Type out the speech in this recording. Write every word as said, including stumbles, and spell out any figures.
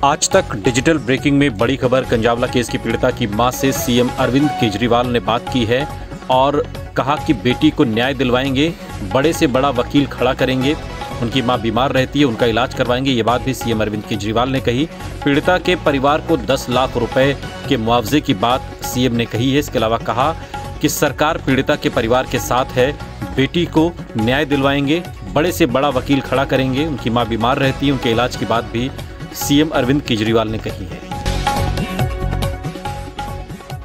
आज तक digital breaking में बड़ी खबर। कंजावला केस की पीड़िता की मां से सीएम अरविंद केजरीवाल ने बात की है और कहा कि बेटी को न्याय दिलवाएंगे, बड़े से बड़ा वकील खड़ा करेंगे। उनकी मां बीमार रहती है, उनका इलाज करवाएंगे। ये बात भी सीएम अरविंद केजरीवाल ने कही। पीड़िता के परिवार को दस लाख रुपए के मुआवजे की बात सीएम ने कही है। इसके अलावा कहा कि सरकार पीड़िता के परिवार के साथ है, बेटी को न्याय दिलवाएंगे, बड़े से बड़ा वकील खड़ा करेंगे। उनकी मां बीमार रहती है, उनके इलाज की बात भी सीएम अरविंद केजरीवाल ने कही है।